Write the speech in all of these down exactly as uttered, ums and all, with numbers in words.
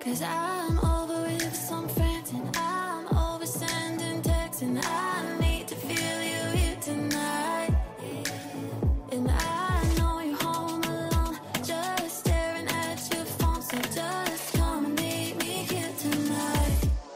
'Cause I'm over with some friends and I'm over sending texts and I need to feel you here tonight. And I know you're home alone, just staring at your phone, so just come and meet me here tonight.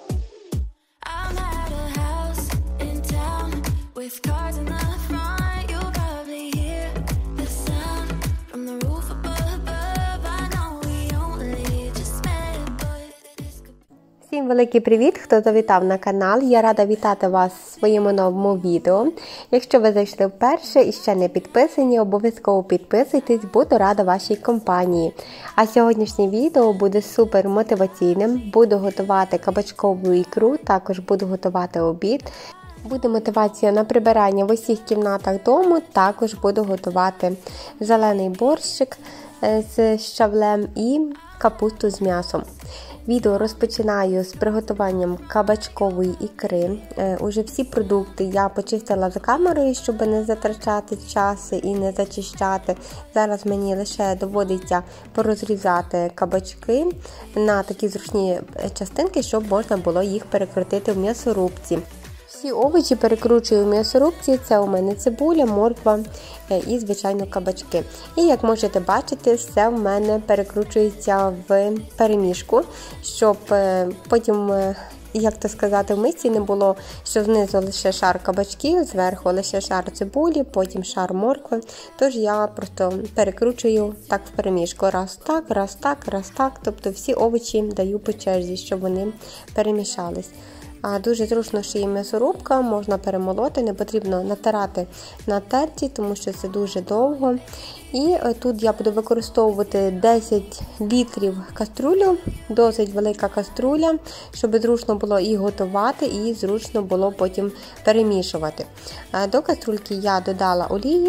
I'm at a house in town with cars in the front. You'll probably hear the sound from the roof above. I know we only just met, but this could... Всім великий привіт, хто завітав на канал. Я рада вітати вас в своєму новому відео. Якщо ви зайшли вперше і ще не підписані, обов'язково підписуйтесь, буду рада вашій компанії. А сьогоднішнє відео буде супер мотиваційним. Буду готувати кабачкову ікру, також буду готувати обід. Буде мотивація на прибирання в усіх кімнатах дому, також буду готувати зелений борщик з щавлем і капусту з м'ясом. Відео розпочинаю з приготуванням кабачкової ікри. Е, уже всі продукти я почистила за камерою, щоб не затрачати час і не зачищати. Зараз мені лише доводиться порозрізати кабачки на такі зручні частинки, щоб можна було їх перекрутити в м'ясорубці. Всі овочі перекручую в м'ясорубці, це у мене цибуля, морква і, звичайно, кабачки. І, як можете бачити, все в мене перекручується в перемішку, щоб потім, як то сказати, в мисці не було, що знизу лише шар кабачків, зверху лише шар цибулі, потім шар моркви. Тож я просто перекручую так в перемішку. Раз так, раз так, раз так. Тобто всі овочі даю по черзі, щоб вони перемішались. Дуже зручно, що є м'ясорубка, можна перемолоти, не потрібно натирати на терці, тому що це дуже довго. І тут я буду використовувати десять літрів каструлю, досить велика каструля, щоб зручно було і готувати, і зручно було потім перемішувати. До каструльки я додала олію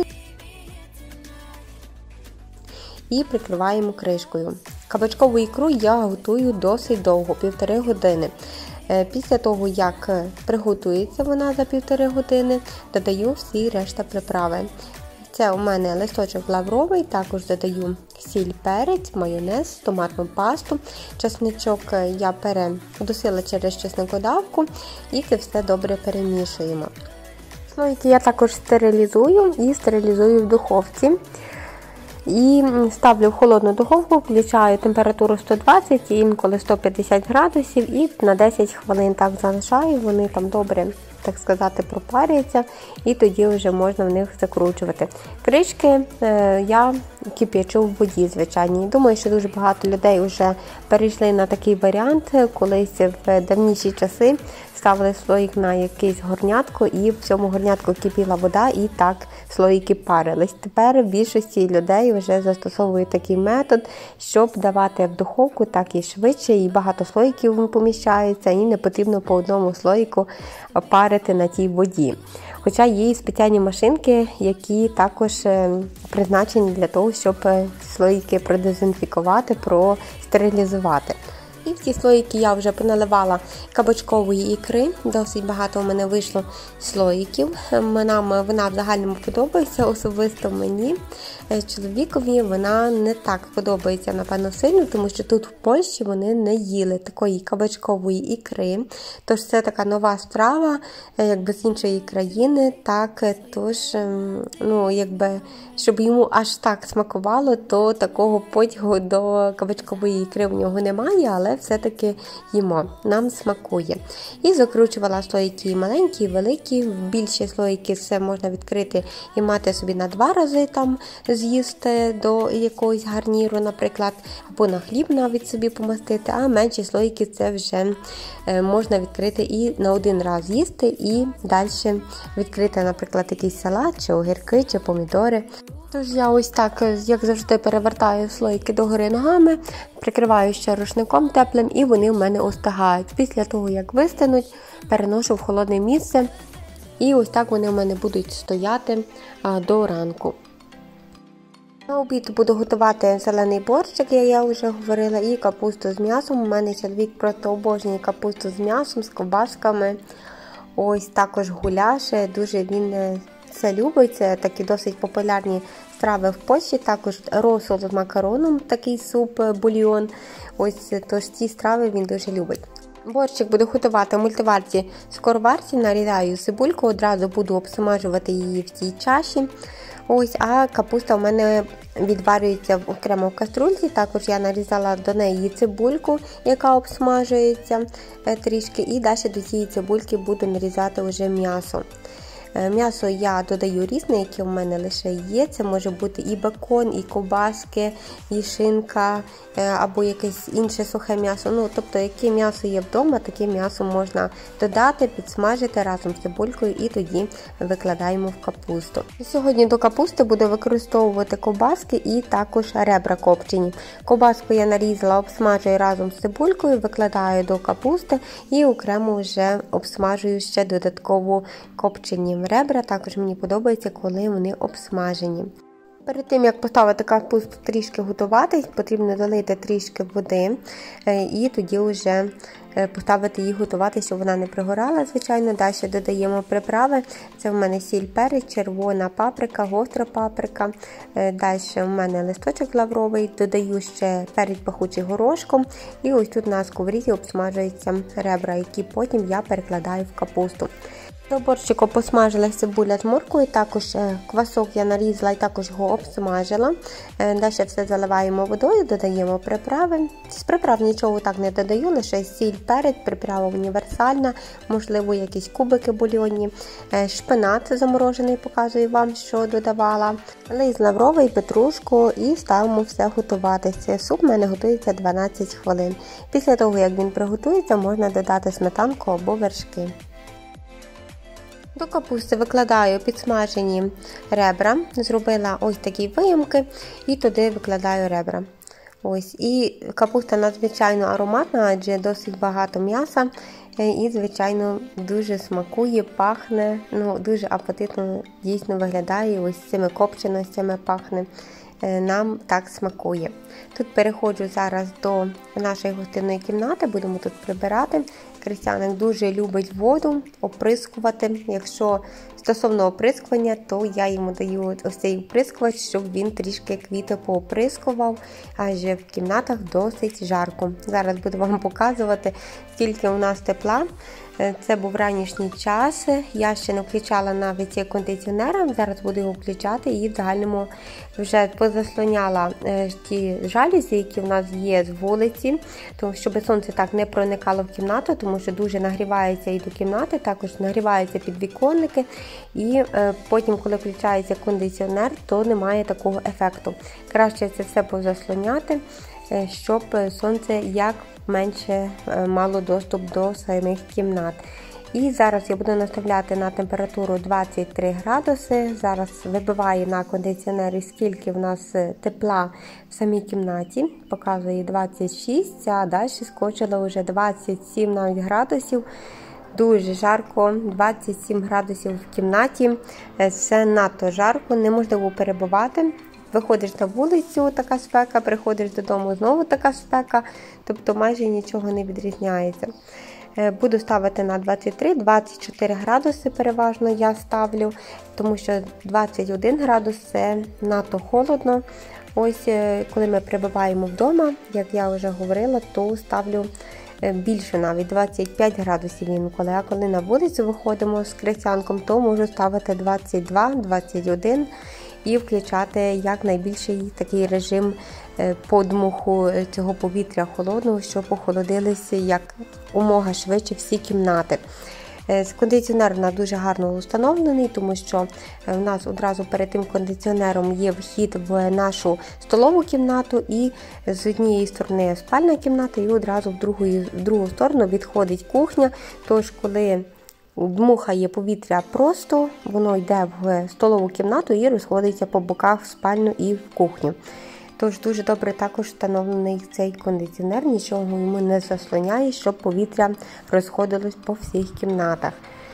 і прикриваємо кришкою. Кабачкову ікру я готую досить довго, півтори години. Після того, як приготується вона за півтори години, додаю всі решта приправи. Це у мене листочок лавровий, також додаю сіль, перець, майонез, томатну пасту. Чесничок я передусила через чесникодавку і це все добре перемішуємо. Слоїки я також стерилізую і стерилізую в духовці. І ставлю в холодну духовку, включаю температуру сто двадцять, інколи сто п'ятдесят градусів і на десять хвилин так залишаю, вони там добре, так сказати, пропаряться і тоді вже можна в них закручувати. Кришки е, я кип'ячу в воді, звичайно. Думаю, що дуже багато людей вже перейшли на такий варіант, колись в давніші часи ставили слоїк на якийсь горнятко і в цьому горнятку кипіла вода і так слоїки парились. Тепер більшості людей вже застосовують такий метод, щоб давати в духовку так і швидше, і багато слоїків поміщається, і не потрібно по одному слоїку парити на тій воді. Хоча є і спеціальні машинки, які також призначені для того, щоб слоїки продезінфікувати, простерилізувати. І в ці слоїки я вже поналивала кабачкової ікри, досить багато у мене вийшло слоїків. Нам вона в загальному подобається, особисто мені, чоловікові вона не так подобається, напевно, сильно, тому що тут в Польщі вони не їли такої кабачкової ікри. Тож це така нова страва, якби з іншої країни, так, тож, ну, якби, щоб йому аж так смакувало, то такого потягу до кабачкової ікри в нього немає, але все-таки їмо, нам смакує. І закручувала слоїки маленькі і великі, більші слоїки все можна відкрити і мати собі на два рази там з'їсти до якогось гарніру, наприклад, або на хліб навіть собі помастити, а менші слоїки це вже можна відкрити і на один раз їсти, і далі відкрити, наприклад, якийсь салат, чи огірки, чи помідори. Тож я ось так, як завжди, перевертаю слоїки догори ногами, прикриваю ще рушником теплим і вони в мене остигають. Після того, як вистинуть, переношу в холодне місце і ось так вони в мене будуть стояти до ранку. На обід буду готувати зелений борщик, як я вже говорила, і капусту з м'ясом. У мене чоловік просто обожнює капусту з м'ясом, з ковбасками. Ось також гуляш, дуже він це любить, це такі досить популярні страви в Польщі, також розсол з макароном, такий суп, бульйон. Ось, тож ці страви він дуже любить. Борщик буду готувати в мультиварці скороварці, нарізаю цибульку, одразу буду обсмажувати її в цій чаші. Ось, а капуста у мене відварюється окремо в каструльці, також я нарізала до неї цибульку, яка обсмажується трішки, і далі до цієї цибульки буду нарізати вже м'ясо. М'ясо я додаю різне, яке у мене лише є. Це може бути і бекон, і ковбаски, і шинка, або якесь інше сухе м'ясо. Ну, тобто, яке м'ясо є вдома, таке м'ясо можна додати, підсмажити разом з цибулькою і тоді викладаємо в капусту. Сьогодні до капусти буду використовувати ковбаски і також ребра копчені. Ковбаску я нарізала, обсмажую разом з цибулькою, викладаю до капусти і окремо вже обсмажую ще додатково копчені ребра, також мені подобається, коли вони обсмажені. Перед тим, як поставити капусту трішки готуватись, потрібно долити трішки води і тоді вже поставити її готувати, щоб вона не пригорала, звичайно. Далі додаємо приправи. Це в мене сіль, перець, червона паприка, гостра паприка. Далі в мене листочок лавровий, додаю ще перець пахучий горошком. І ось тут на сковорідці обсмажуються ребра, які потім я перекладаю в капусту. До борщику посмажилася цибуля з морквою, також квасок я нарізала і також його обсмажила. Далі все заливаємо водою, додаємо приправи. З приправ нічого так не додаю, лише сіль, перець, приправа універсальна, можливо якісь кубики бульйонні. Шпинат заморожений, показую вам, що додавала. Лист лавровий, петрушку і ставимо все готуватися. Суп у мене готується дванадцять хвилин. Після того, як він приготується, можна додати сметанку або вершки. До капусти викладаю підсмажені ребра, зробила ось такі виємки і туди викладаю ребра. Ось. І капуста надзвичайно ароматна, адже досить багато м'яса і, звичайно, дуже смакує, пахне, ну, дуже апетитно дійсно виглядає, ось цими копченостями пахне. Нам так смакує. Тут переходжу зараз до нашої гостинної кімнати, будемо тут прибирати. Крістяник дуже любить воду, оприскувати. Якщо стосовно оприскування, то я йому даю ось цей оприскувач, щоб він трішки квіти пооприскував, адже в кімнатах досить жарко. Зараз буду вам показувати, скільки у нас тепла. Це був ранішній час, я ще не включала навіть кондиціонера, зараз буду його включати і в загальному вже позаслоняла ті жалюзі, які в нас є з вулиці, тому щоб сонце так не проникало в кімнату, тому що дуже нагрівається і до кімнати, також нагріваються підвіконники, і потім, коли включається кондиціонер, то немає такого ефекту. Краще це все позаслоняти, щоб сонце як менше мало доступ до самих кімнат. І зараз я буду наставляти на температуру двадцять три градуси. Зараз вибиваю на кондиціонері, скільки в нас тепла в самій кімнаті. Показує двадцять шість, а далі скочила вже двадцять сім навіть градусів. Дуже жарко, двадцять сім градусів в кімнаті. Це надто жарко, неможливо перебувати. Виходиш на вулицю, така спека, приходиш додому, знову така спека, тобто майже нічого не відрізняється. Буду ставити на двадцять три - двадцять чотири градуси переважно я ставлю, тому що двадцять один градус це надто холодно. Ось коли ми перебуваємо вдома, як я вже говорила, то ставлю більше навіть двадцять п'ять градусів інколи, а коли на вулицю виходимо з Крістянком, то можу ставити двадцять два - двадцять один і включати якнайбільший такий режим подмуху цього повітря холодного, щоб охолодилися як умога швидше всі кімнати. Кондиціонер у нас дуже гарно установлений, тому що в нас одразу перед тим кондиціонером є вхід в нашу столову кімнату, і з однієї сторони спальна кімната, і одразу в другу, в другу сторону відходить кухня. Тож, коли дмухає повітря просто, воно йде в столову кімнату і розходиться по боках в спальню і в кухню. Тож дуже добре також встановлений цей кондиціонер, нічого йому не заслоняє, щоб повітря розходилось по всіх кімнатах.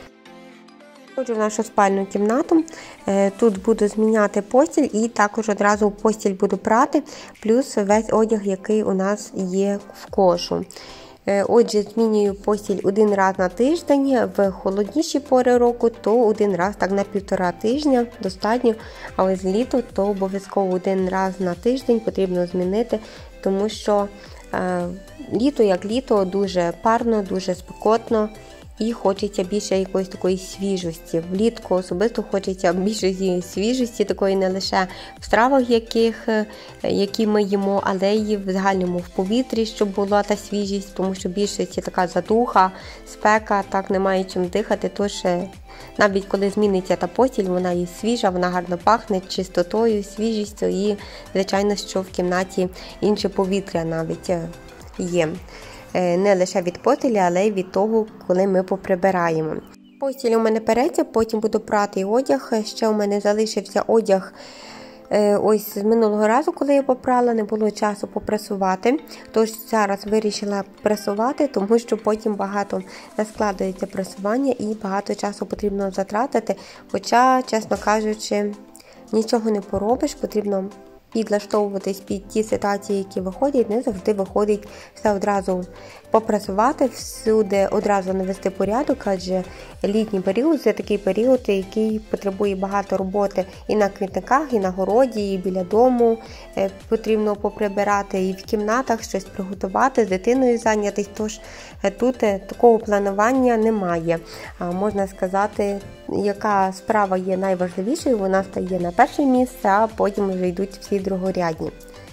Ходжу в нашу спальну кімнату, тут буду зміняти постіль і також одразу постіль буду прати, плюс весь одяг, який у нас є в кошу. Отже, змінюю постіль один раз на тиждень, в холодніші пори року, то один раз так на півтора тижня достатньо, але з літа то обов'язково один раз на тиждень потрібно змінити, тому що е, літо як літо дуже парно, дуже спекотно і хочеться більше якоїсь такої свіжості. Влітку особисто хочеться більше свіжості, такої не лише в стравах, яких, які ми їмо, але й в загальному в повітрі, щоб була та свіжість, тому що більше це така задуха, спека, так немає чим дихати, тож навіть коли зміниться та постіль, вона є свіжа, вона гарно пахне чистотою, свіжістю і, звичайно, що в кімнаті інше повітря навіть є. Не лише від постілі, але й від того, коли ми поприбираємо. Постіль у мене переться, потім буду прати одяг. Ще у мене залишився одяг ось з минулого разу, коли я попрала, не було часу попрасувати. Тож зараз вирішила прасувати, тому що потім багато складається прасування і багато часу потрібно затратити. Хоча, чесно кажучи, нічого не поробиш, потрібно підлаштовуватись під ті ситуації, які виходять, не завжди виходить все одразу попрасувати, всюди одразу навести порядок, адже літній період – це такий період, який потребує багато роботи і на квітниках, і на городі, і біля дому. Потрібно поприбирати і в кімнатах, щось приготувати, з дитиною зайнятися, тож тут такого планування немає. Можна сказати, яка справа є найважливішою, вона стає на перше місце, а потім вже йдуть всі другорядні.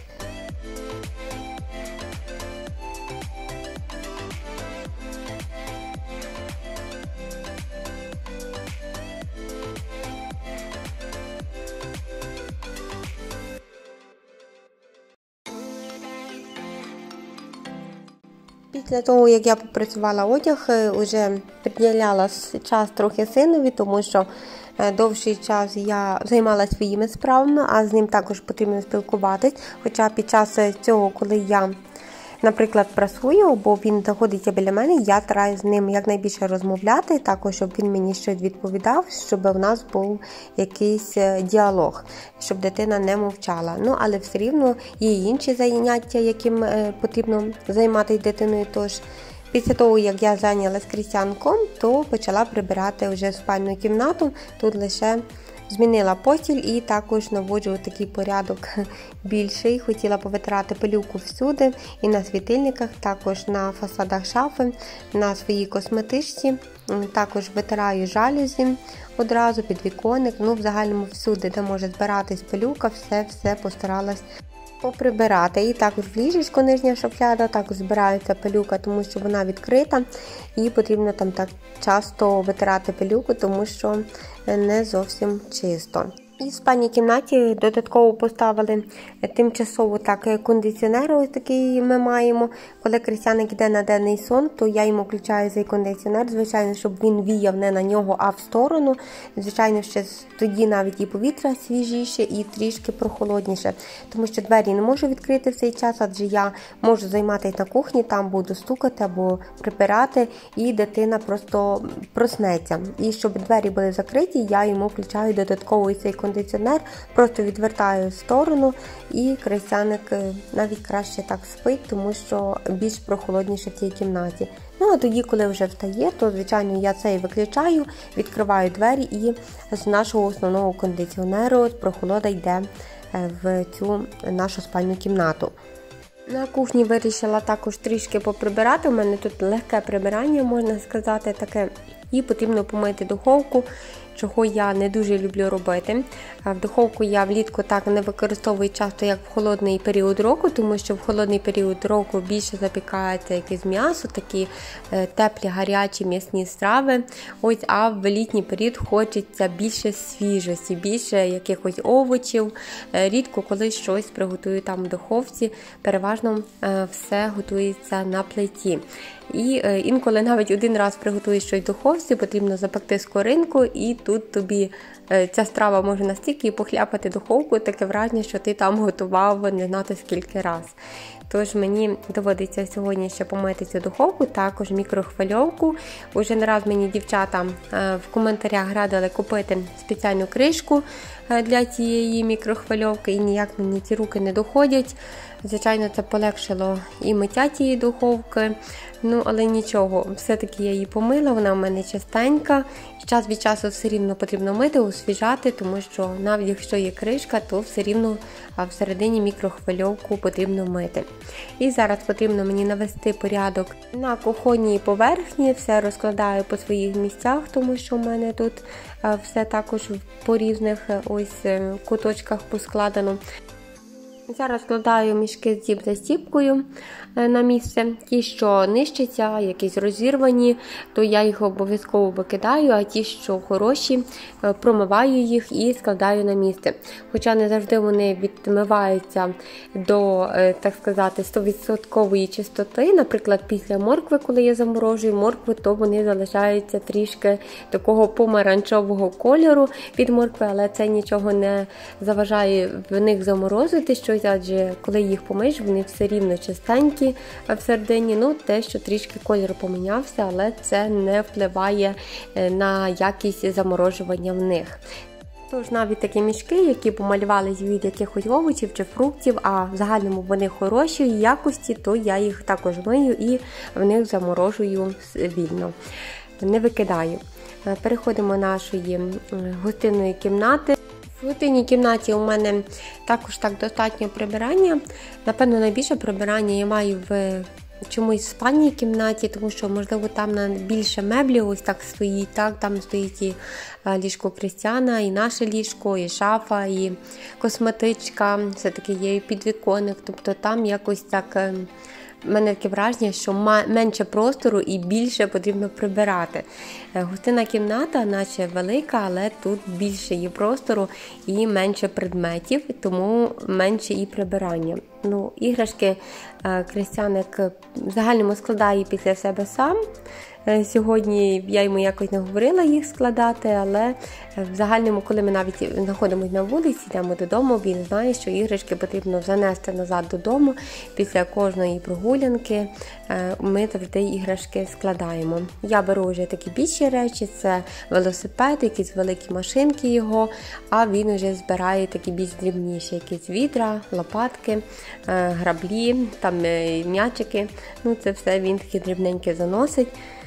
Після того, як я попрацювала одяг, вже приділяла час трохи синові, тому що довший час я займалася своїми справами, а з ним також потрібно спілкуватись. Хоча під час цього, коли я, наприклад, прасую, або він знаходиться біля мене, я стараюся з ним якнайбільше розмовляти, також, щоб він мені щось відповідав, щоб у нас був якийсь діалог, щоб дитина не мовчала. Ну, але все рівно є інші заняття, яким потрібно займатися дитиною, тож після того, як я зайнялась крістянком, то почала прибирати вже спальну кімнату, тут лише змінила постіль і також наводжу такий порядок більший. Хотіла повитирати пилюку всюди, і на світильниках, також на фасадах шафи, на своїй косметичці. Також витираю жалюзі одразу, підвіконник, ну в загальному всюди, де може збиратись пилюка, все-все постаралась поприбирати. І також в ліжечку нижня шафляда, також збирається пилюка, тому що вона відкрита і потрібно там так часто витирати пилюку, тому що не зовсім чисто. І в спальній кімнаті додатково поставили тимчасово так кондиціонер, ось такий ми маємо. Коли крістяник йде на денний сон, то я йому включаю цей кондиціонер, звичайно, щоб він віяв не на нього, а в сторону. Звичайно, ще тоді навіть і повітря свіжіше, і трішки прохолодніше. Тому що двері не можу відкрити в цей час, адже я можу займатися на кухні, там буду стукати або припирати, і дитина просто проснеться. І щоб двері були закриті, я йому включаю додатково цей кондиціонер. Кондиціонер, просто відвертаю в сторону, і крістяник навіть краще так спить, тому що більш прохолодніше в цій кімнаті. Ну а тоді, коли вже встає, то звичайно я цей виключаю, відкриваю двері, і з нашого основного кондиціонеру прохолода йде в цю нашу спальну кімнату. На кухні вирішила також трішки поприбирати, у мене тут легке прибирання, можна сказати, таке, і потрібно помити духовку, чого я не дуже люблю робити. В духовку я влітку так не використовую часто, як в холодний період року, тому що в холодний період року більше запікається якесь м'ясо, такі теплі, гарячі м'ясні страви. Ось, а в літній період хочеться більше свіжості, більше якихось овочів. Рідко коли щось приготую там в духовці, переважно все готується на плиті. І інколи навіть один раз приготуєш щось в духовці, потрібно запекти скоринку, і тут тобі ця страва може настільки похляпати духовку, таке враження, що ти там готував не знати скільки раз. тож мені доводиться сьогодні ще помити цю духовку, також мікрохвильовку. Уже не раз мені дівчата в коментарях радили купити спеціальну кришку для цієї мікрохвильовки, і ніяк мені ці руки не доходять. Звичайно, це полегшило і миття тієї духовки, ну, але нічого, все-таки я її помила, вона в мене чистенька. Час від часу все рівно потрібно мити, освіжати, тому що навіть якщо є кришка, то все рівно всередині мікрохвильовку потрібно мити. І зараз потрібно мені навести порядок на кухонній поверхні, все розкладаю по своїх місцях, тому що в мене тут все також по різних ось куточках поскладено. Зараз складаю мішки з зіп-застіпкою на місце. Ті, що нищаться, якісь розірвані, то я їх обов'язково викидаю, а ті, що хороші, промиваю їх і складаю на місце. Хоча не завжди вони відмиваються до, так сказати, сто відсотків чистоти. Наприклад, після моркви, коли я заморожую моркву, то вони залишаються трішки такого помаранчевого кольору від моркви, але це нічого не заважає в них заморозити щось, адже коли їх помиєш, вони все рівно чистенькі всередині. Ну, те, що трішки кольор помінявся, але це не впливає на якість заморожування в них. Тож навіть такі мішки, які помалювались від якихось овочів чи фруктів, а в загальному вони хорошої якості, то я їх також мию і в них заморожую вільно, не викидаю. Переходимо до нашої гостинної кімнати. В гостинній кімнаті у мене також так достатньо прибирання. Напевно, найбільше прибирання я маю в чомусь в спальній кімнаті, тому що, можливо, там більше меблів ось так стоїть, так, там стоїть і ліжко Крістіана, і наше ліжко, і шафа, і косметичка, все-таки є і підвіконник, тобто там якось так... У мене таке враження, що менше простору і більше потрібно прибирати. Гостинна кімната, наче велика, але тут більше є простору і менше предметів, тому менше і прибирання. Ну, іграшки Крістіаник в загальному складає після себе сам. Сьогодні я йому якось не говорила їх складати, але в загальному, коли ми навіть знаходимося на вулиці, йдемо додому, він знає, що іграшки потрібно занести назад додому. Після кожної прогулянки ми завжди іграшки складаємо. Я беру вже такі більші речі, це велосипед, якісь великі машинки його, а він вже збирає такі більш дрібніші, якісь відра, лопатки, граблі, там м'ячики. Ну, це все він такі дрібненькі заносить.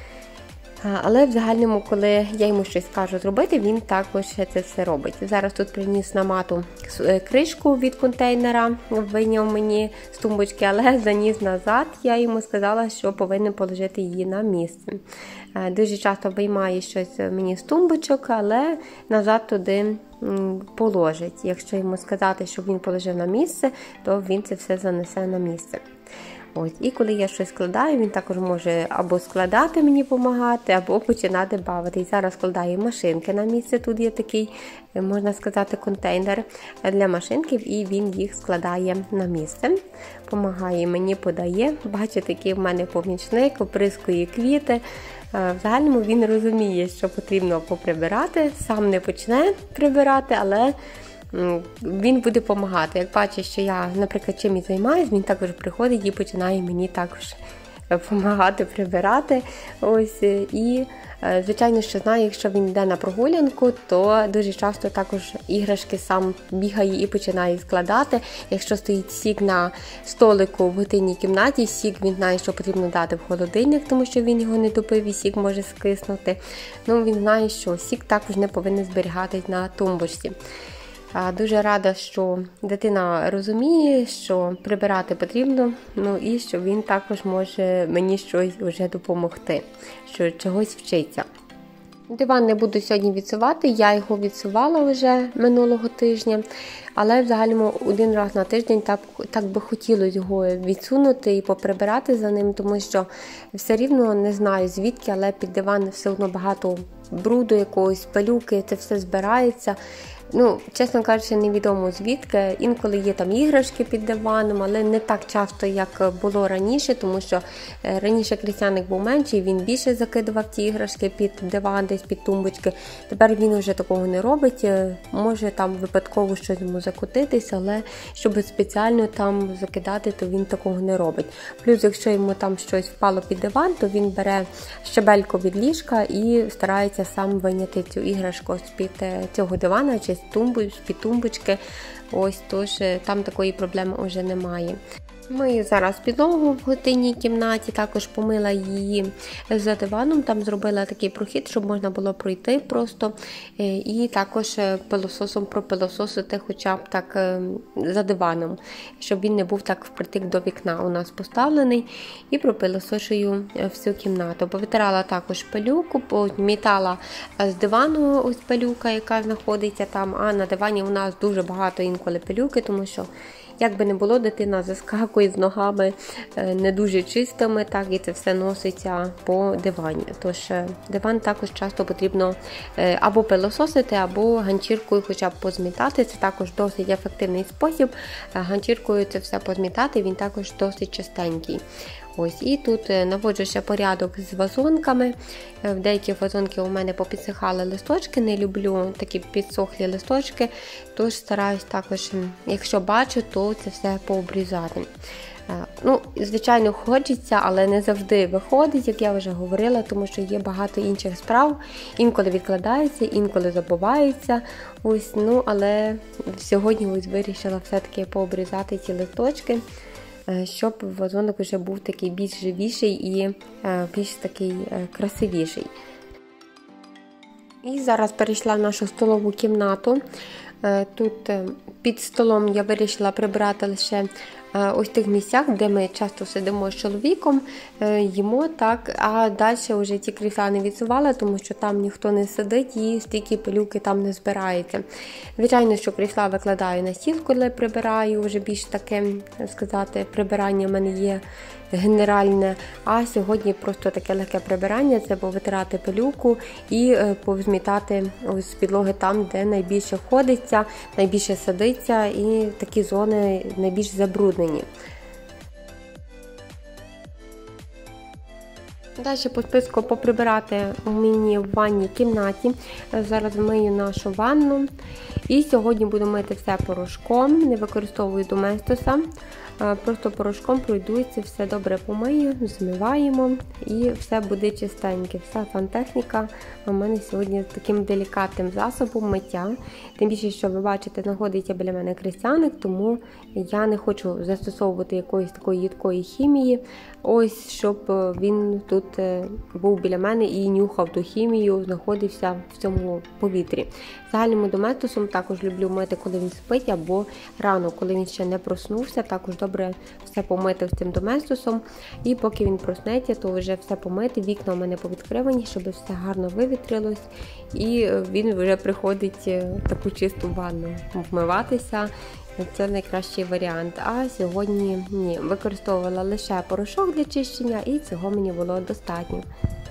Але в загальному, коли я йому щось кажу зробити, він також це все робить. Зараз тут приніс на мату кришку від контейнера, вийняв мені з тумбочки, але заніс назад. Я йому сказала, що повинен положити її на місце. Дуже часто виймає щось мені з тумбочок, але назад туди положить. Якщо йому сказати, щоб він положив на місце, то він це все занесе на місце. Ось. І коли я щось складаю, він також може або складати мені допомагати, або починати бавити. І зараз складаю машинки на місце. Тут є такий, можна сказати, контейнер для машинків, і він їх складає на місце. Помагає мені, подає. Бачите, який в мене помічник, оприскує квіти. В загальному він розуміє, що потрібно поприбирати. Сам не почне прибирати, але він буде допомагати. Як бачить, що я, наприклад, чимось займаюся, він також приходить і починає мені також допомагати прибирати. Ось. І, звичайно, що знаю, якщо він йде на прогулянку, то дуже часто також іграшки сам бігає і починає складати. Якщо стоїть сік на столику в гостинній кімнаті, сік він знає, що потрібно дати в холодильник, тому що він його не допив і сік може скиснути. Ну, він знає, що сік також не повинен зберігатись на тумбочці. Дуже рада, що дитина розуміє, що прибирати потрібно, ну і що він також може мені щось вже допомогти, що чогось вчиться. Диван не буду сьогодні відсувати, я його відсувала вже минулого тижня, але в загальному один раз на тиждень так, так би хотілося його відсунути і поприбирати за ним, тому що все рівно не знаю звідки, але під диван все одно багато бруду, якоїсь пилюки, це все збирається. Ну, чесно кажучи, невідомо звідки. Інколи є там іграшки під диваном, але не так часто, як було раніше, тому що раніше Крістіаник був менший, він більше закидував ті іграшки під диван, десь під тумбочки. Тепер він вже такого не робить. Може там випадково щось йому закотитись, але щоб спеціально там закидати, то він такого не робить. Плюс, якщо йому там щось впало під диван, то він бере щебельку від ліжка і старається сам вийняти цю іграшку з-під цього дивана чи з-під тумбочки. Ось, тож там такої проблеми вже немає. Мию зараз підлогу в гостинній кімнаті, також помила її за диваном, там зробила такий прохід, щоб можна було пройти просто, і також пилососом пропилососити хоча б так за диваном, щоб він не був так впритик до вікна у нас поставлений, і пропилосошую всю кімнату. Повитирала також пилюку, помітала з дивану ось пилюка, яка знаходиться там, а на дивані у нас дуже багато інколи пилюки, тому що як би не було, дитина заскакує з ногами не дуже чистими, так і це все носиться по дивані. Тож диван також часто потрібно або пилососити, або ганчіркою хоча б позмітати. Це також досить ефективний спосіб. Ганчіркою це все позмітати, він також досить чистенький. Ось, і тут наводжу ще порядок з вазонками. В деякі вазонки у мене попідсихали листочки, не люблю такі підсохлі листочки, тож стараюсь також, якщо бачу, то це все пообрізати. Ну, звичайно, хочеться, але не завжди виходить, як я вже говорила, тому що є багато інших справ. Інколи відкладається, інколи забувається. Ось, ну, але сьогодні ось вирішила все-таки пообрізати ці листочки, щоб вазонок вже був такий більш живіший і більш такий красивіший. І зараз перейшла в нашу столову кімнату. Тут під столом я вирішила прибрати лише ось тих місцях, де ми часто сидимо з чоловіком, їмо, так, а далі вже ті крісла не відсувала, тому що там ніхто не сидить і стільки пилюки там не збирається. Звичайно, що крісла викладаю на стіл, коли прибираю, вже більш таке, сказати, прибирання в мене є генеральне, а сьогодні просто таке легке прибирання, це повитирати пилюку і повзмітати з підлоги там, де найбільше ходиться, найбільше сидиться і такі зони найбільш забруднені. Далі по списку поприбирати у мені в ванній кімнаті. Зараз мию нашу ванну. І сьогодні буду мити все порошком, не використовую доместоса. Просто порошком пройдується, все добре помию, змиваємо і все буде чистеньке. Вся сантехніка у мене сьогодні з таким делікатним засобом миття. Тим більше, що ви бачите, знаходиться біля мене Крістіаник, тому я не хочу застосовувати якоїсь такої їдкої хімії, ось, щоб він тут був біля мене і нюхав ту хімію, знаходився в цьому повітрі. Загальним доместосом також люблю мити, коли він спить, або рано, коли він ще не проснувся, також добре все помити з цим доместосом. І поки він проснеться, то вже все помити, вікна у мене повідкривані, щоб все гарно вивітрилось. І він вже приходить таку чисту ванну вмиватися. Це найкращий варіант. А сьогодні ні, використовувала лише порошок для чищення, і цього мені було достатньо.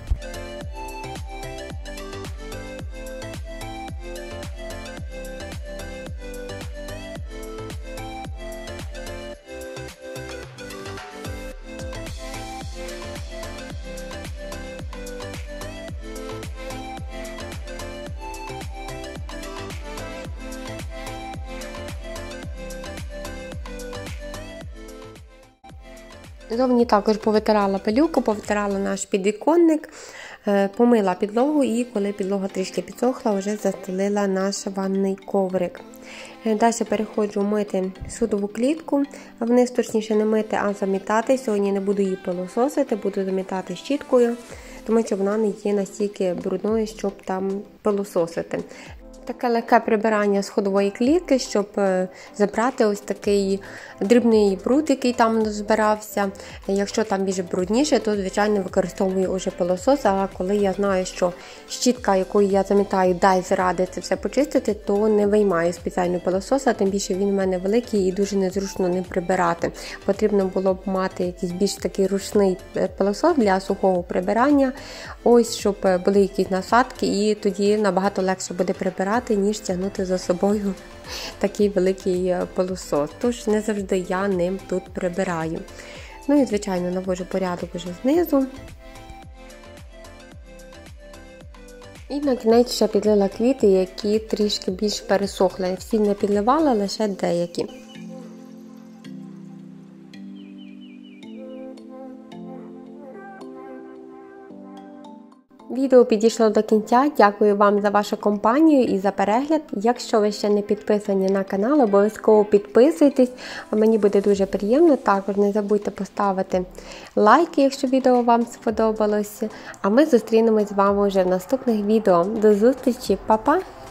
Зовні також повитирала пилюку, повитирала наш підвіконник, помила підлогу і коли підлога трішки підсохла, вже застелила наш ванний коврик. Далі переходжу мити судову клітку, вниз точніше не мити, а замітати. Сьогодні не буду її пилососити, буду замітати щіткою, тому що вона не є настільки брудною, щоб там пилососити. Таке легке прибирання сходової клітки, щоб забрати ось такий дрібний бруд, який там збирався. Якщо там більш брудніше, то, звичайно, використовую уже пилосос, а коли я знаю, що щітка, якою я замітаю, дасть ради це все почистити, то не виймаю спеціально пилососа, тим більше він у мене великий і дуже незручно не прибирати. Потрібно було б мати якийсь більш такий ручний пилосос для сухого прибирання, ось, щоб були якісь насадки, і тоді набагато легше буде прибирати. прибирати, ніж тягнути за собою такий великий пилосос. Тож не завжди я ним тут прибираю. Ну і, звичайно, наводжу порядок уже знизу. І на кінець ще підлила квіти, які трішки більш пересохли. Всі не підливала, лише деякі. Відео підійшло до кінця. Дякую вам за вашу компанію і за перегляд. Якщо ви ще не підписані на канал, обов'язково підписуйтесь. Мені буде дуже приємно. Також не забудьте поставити лайки, якщо відео вам сподобалося. А ми зустрінемось з вами вже в наступних відео. До зустрічі, па-па!